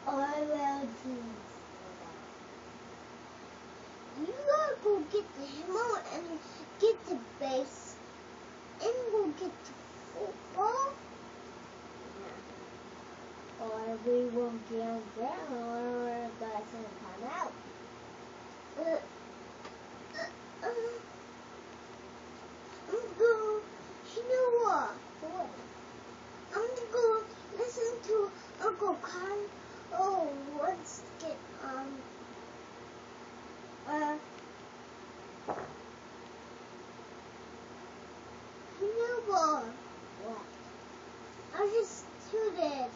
I will do. You gotta go get the hammer and get the base and go get the football. Or we won't get on ground or we're gonna come out. You know what? What? I'm gonna listen to Uncle Kyle. Oh, let's get you know what? What? I just tooted.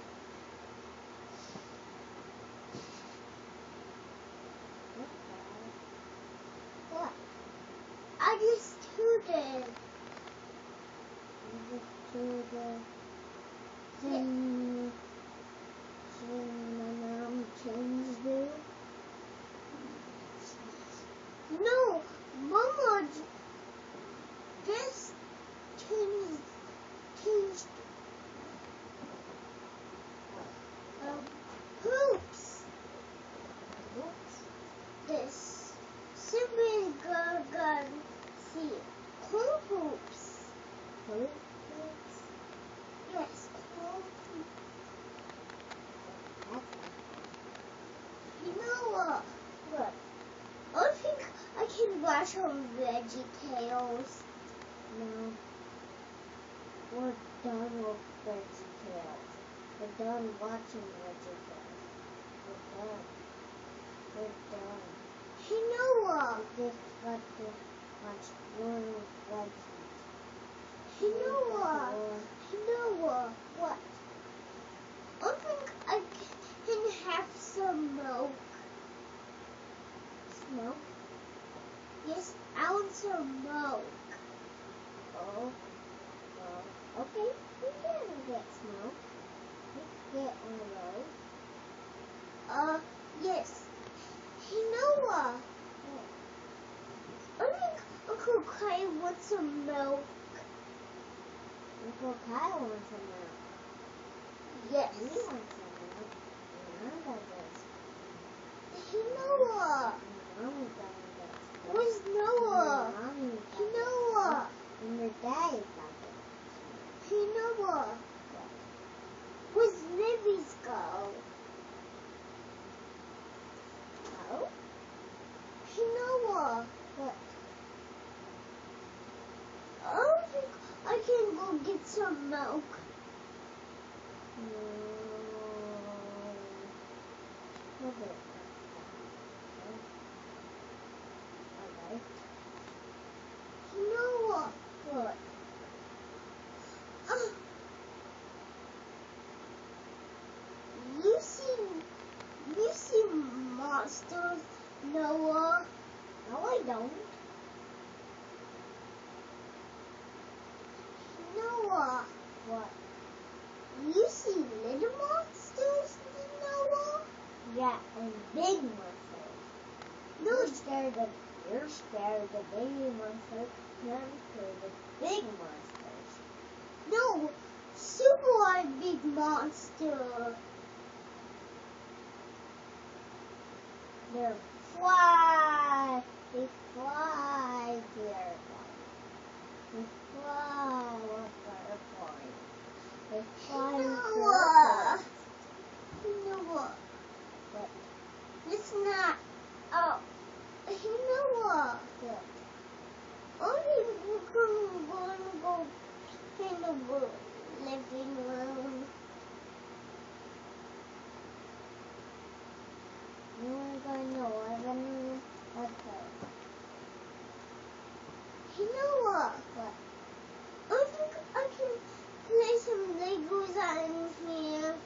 What? I just tooted. You just tooted. Can my mom change you? No, Mama just changed hoops. This simply gonna see corn hoops. Hoops? Yes, corn hoops. You know what? What? I think I can watch some VeggieTales. No. We're done with VeggieTales. We're done watching VeggieTales. We're done. You know what? We just got to watch one veggies. You know what? You know what? What? I think I can have some milk. Milk? Yes, I want some milk. Oh, well, okay, we can get some milk. Let's get one of those. Yes. You know what? I think Uncle Kyle wants some milk. Uncle Kyle wants some milk. Yes. He wants some milk. Remember this. You know what? Where's Noah? You know what? And your daddy got it. You know what? Where's Libby's go? Oh? You know what? What? I think I can go get some milk. Okay. You know what? What? You see monsters, Noah? No, I don't. Noah, What? you see little monsters, Noah? Yeah, and big monsters. You're scared of the baby monsters. I'm scared of the big monsters. No, super big monster. They fly. They fly here. They fly like butterflies. They fly Noah. Noah. What? It's not. Oh, Noah. What? I think we're going to go in the living room. You want to go in the living room? Let's go. You know what? What? I think I can play some Legos out in here.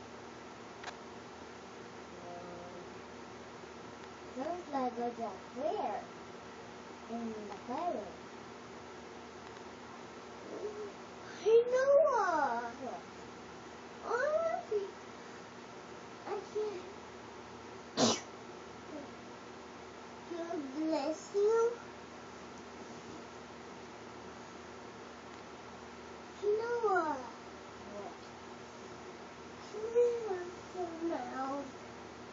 Those Legos are where? In the playroom. Hey Noah, What? I can. God bless you. Noah, What? can we have some milk?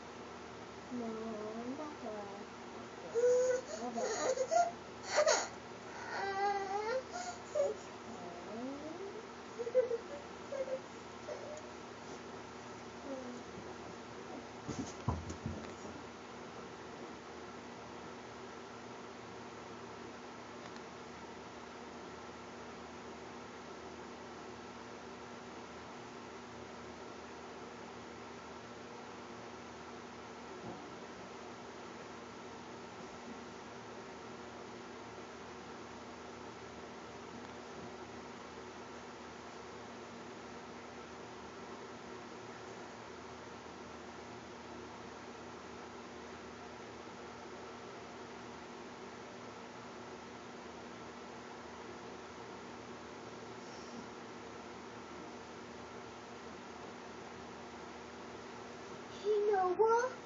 You know what?